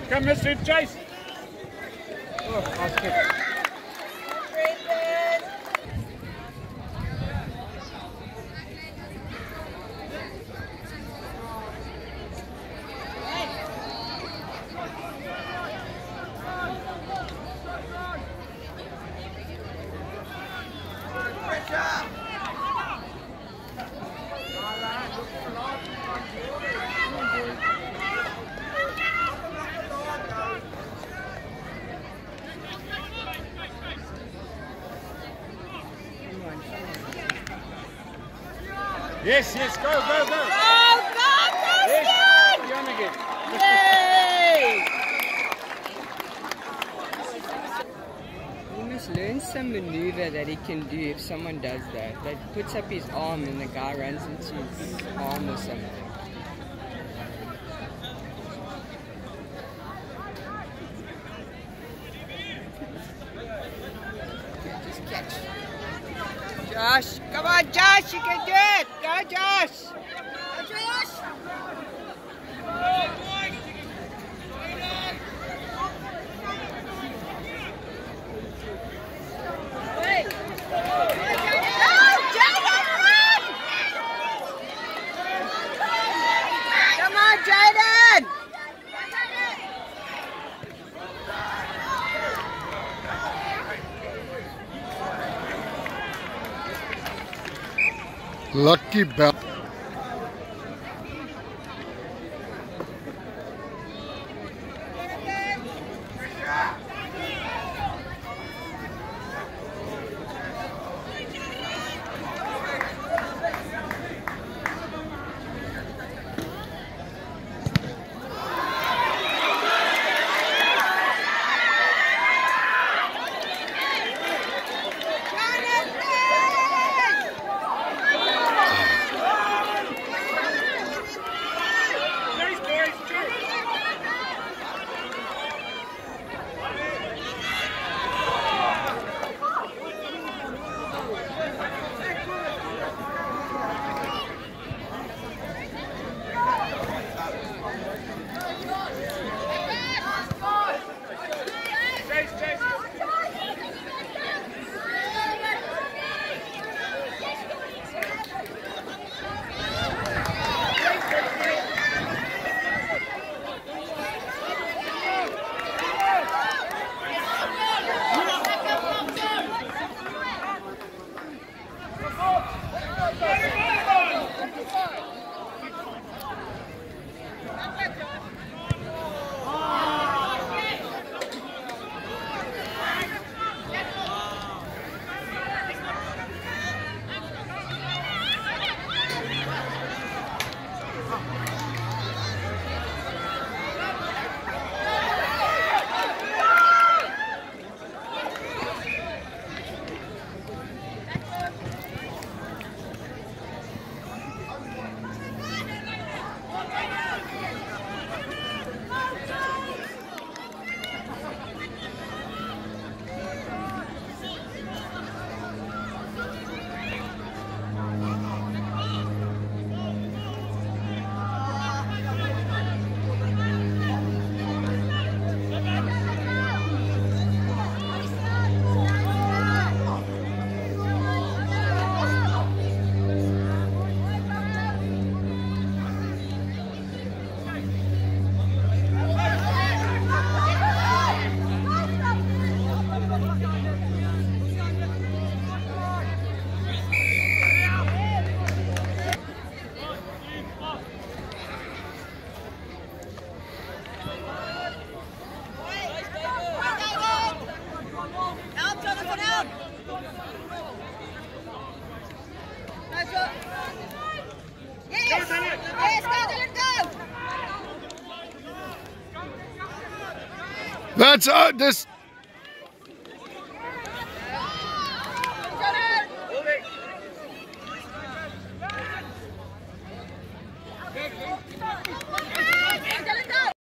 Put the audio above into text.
Come, Mr. Chase. Oh, nice kick. Yes, yes, go, go, go. Go, Christian! Yes, Jan again. Yay! He must learn some maneuver that he can do if someone does that. Like puts up his arm and the guy runs into his arm or something. Just catch. Josh, come on, Josh, you can do it! Go, Josh! Go, Josh! Come on, Jaden! Lucky bell. That's this.